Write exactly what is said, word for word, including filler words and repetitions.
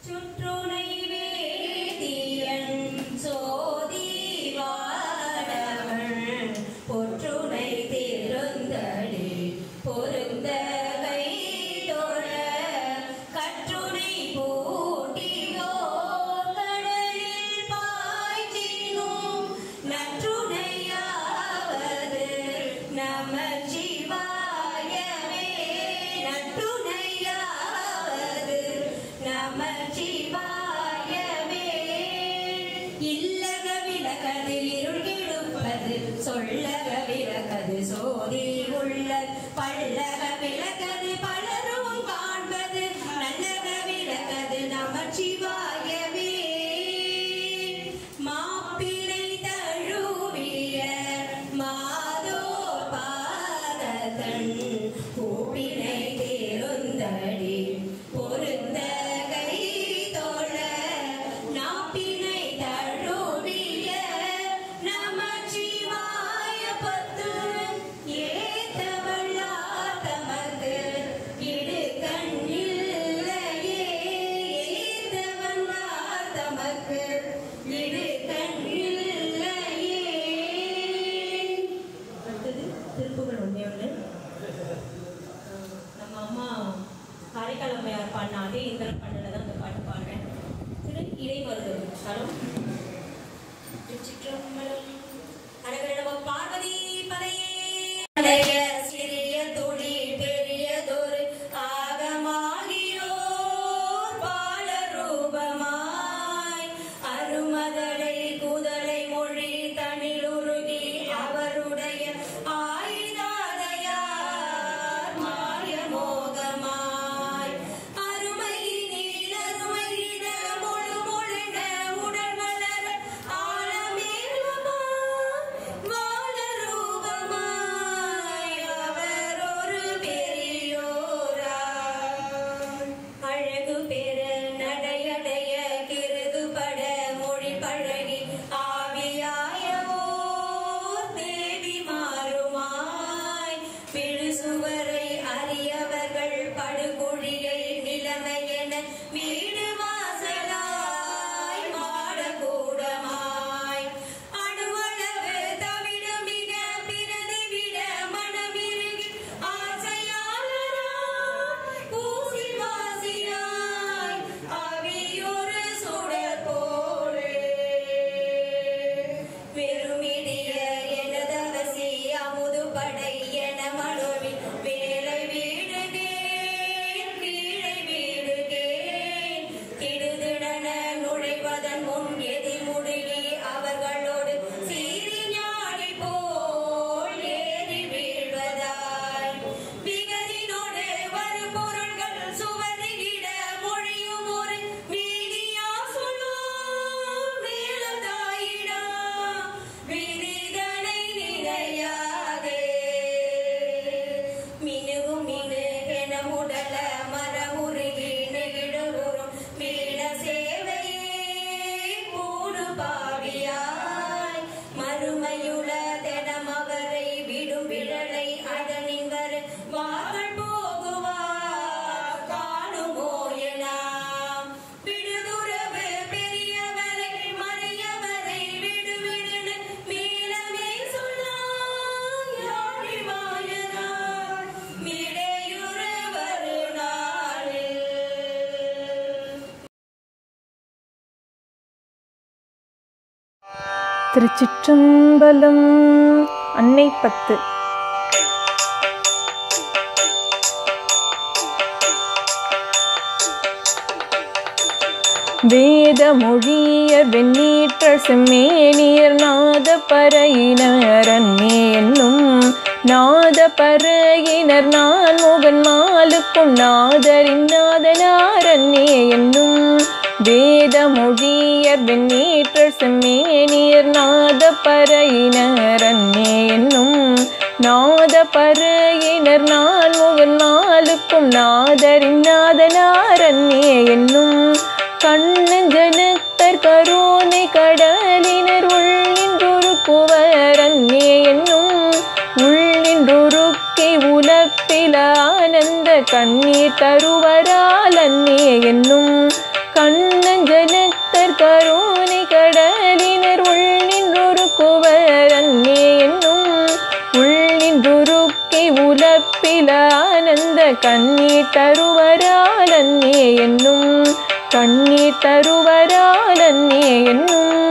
திருச்சிற்றம்பலம். அன்னை பத்து. வேத மொழியர் வெண்ணீற்றர் செம்மேனியர் நாத பறையினர் அன்னே என்னும் நாத பறையினர் நான் முகன் மாலுக்கும் நாதரின் நாதனார் அன்னே என்னும் வேத மொழியர் வெண்ணீற்றர் செம்மேனியர் நாத பறையினர் அன்னே என்னும் நாத பறையினர் நான் முகன் மாலுக்கும் நாதரின் நாதனார் அன்னே என்னும் கண்ணஞ்சனத்தர் கருணை கடலினர் உள்ளின்றுருக்குவர் அன்னே என்னும் உள்ளின்றுருக்கி உலப்பில் ஆனந்த கண்ணீர் தருவரால் அன்னே என்னும் கண் நின்றுருக்கி உலப்பில ஆனந்த கண்ணீர் தருவரால் அன்னே என்னும் கண்ணீர் தருவரால் அன்னே என்னும்